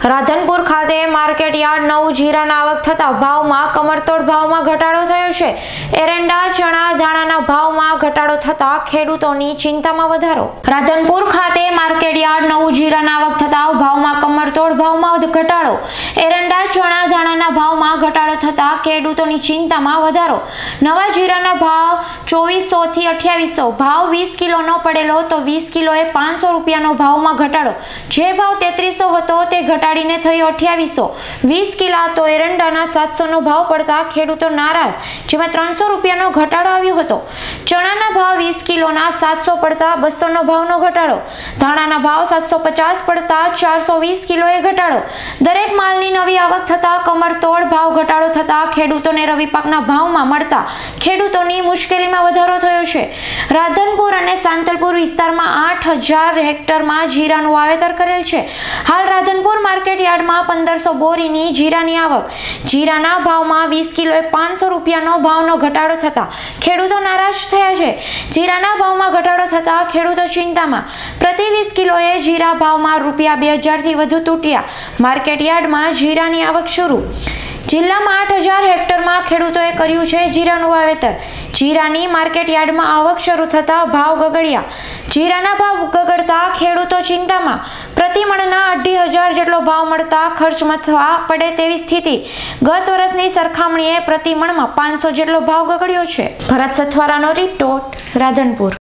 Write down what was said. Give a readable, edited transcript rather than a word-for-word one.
રાધનપુર ખાતે market yard નવું જીરાના આવક થતા ભાવમાં કમરતોડ ભાવમાં ઘટાડો થયો છે। એરંડા ચણા ધાણાના ભાવમાં ઘટાડો થતા ખેડૂતોની ચિંતામાં વધારો। રાધનપુર ખાતે માર્કેટ યાર્ડ નવું જીરાના આવક થતા ભાવમાં કમરતોડ ભાવમાં ઘટાડો। એરંડા ચણા ધાણાના ભાવમાં ઘટાડો થતા ખેડૂતોની ચિંતામાં વધારો। નવા જીરાના ભાવ 2400 થી 2800, ભાવ 20 કિલોનો પડેલો તો 20 કિલોએ 500 રૂપિયાનો ભાવમાં ઘટાડો। જે ભાવ 3300 હતો તે ઘટાડીને થયો 2800। 20 કિલા તો એરંડાના 700 નો ભાવ પડતા ખેડૂતો નારાજ, જેમાં 300 રૂપિયાનો ઘટાડો આવ્યો હતો। ચણાના ભાવ 20 કિલોના 700 પડતા 200 નો ભાવનો ઘટાડો। ધાણાના ભાવ 750 પડતા 420 કિલોએ ઘટાડો। દરેક માલની નવી આવક થતા કમરતોડ ભાવ ઘટાડો થતા ખેડૂતોને રવિ પાકના ભાવમાં મળતા ખેડૂતોની મુશ્કેલીમાં વધારો થયો છે। રાધનપુર અને સાંતલપુર વિસ્તારમાં 8000 હેક્ટરમાં જીરાનું વાવેતર કરેલ છે। હાલ રાધનપુર માર્કેટ યાર્ડમાં 1500 બોરીની જીરાની આવક। જીરાના ભાવમાં 20 કિલોએ 500 રૂપિયાનો ભાવનો ઘટાડો થતા ખેડૂતો નારાજ થયા છે। જીરાના ભાવમાં ઘટાડો થતા ખેડૂતો ચિંતામાં। પ્રતિ 20 કિલોએ જીરા ભાવમાં રૂપિયા 2000 થી વધુ તૂટ્યા। માર્કેટ યાર્ડમાં જીરાની આવક શરૂ। જિલ્લામાં 8000 હેક્ટરમાં ખેડૂતોએ કર્યું છે જીરાનું વાવેતર। જીરાની માર્કેટ યાર્ડમાં આવક શરૂ થતા ભાવ ગગડ્યા। જીરાના ભાવ ગગડતા ખેડૂતો ચિંતામાં। પ્રતિ મણના 2500 જેટલો ભાવ મળતા ખર્ચ મથવા પડે તેવી સ્થિતિ। ગત વર્ષની સરખામણીએ પ્રતિ મણમાં 500 જેટલો ભાવ ગગડ્યો છે। ભરત સથવારાનો રિપોર્ટ, રાધનપુર।